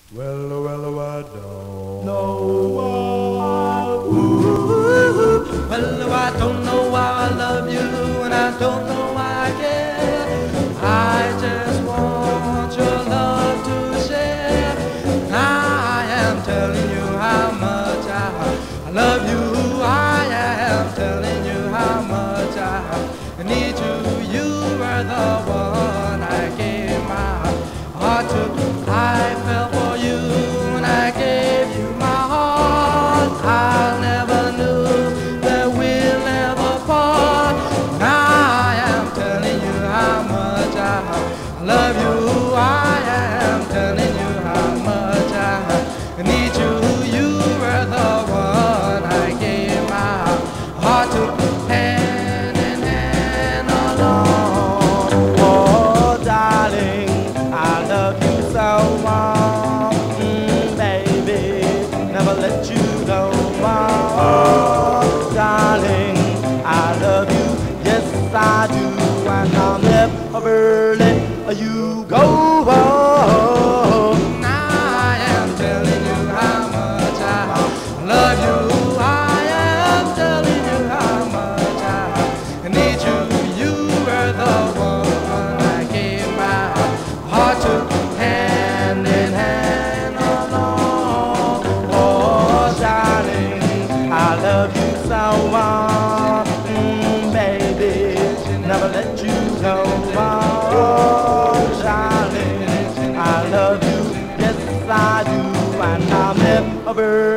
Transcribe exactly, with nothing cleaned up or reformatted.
Well, oh, well, oh, I don't know why. Ooh, well, oh, I don't know why I love you, and I don't know why I care. I just want your love to share. I am telling you how much I, I love you. I am telling you how much I need you. You were the one I gave my heart to. I fell for you and I gave you my heart. I never knew that we'll ever part. Now I am telling you how much I love you. I am telling you how much I need you. You were the one I gave my heart to. Hand in hand along. Oh, darling, I love you so much, mm, baby, never let you go. Oh, darling, I love you, yes I do, and I'll never let you go. Oh, I am telling you how much I love you. I am telling you how much I need you. You were the one I gave my heart to. Hand in hand along. Oh, darling, I love you so much, mm, baby, never let you go. Oh, darling, I love you, yes I do, and I'll never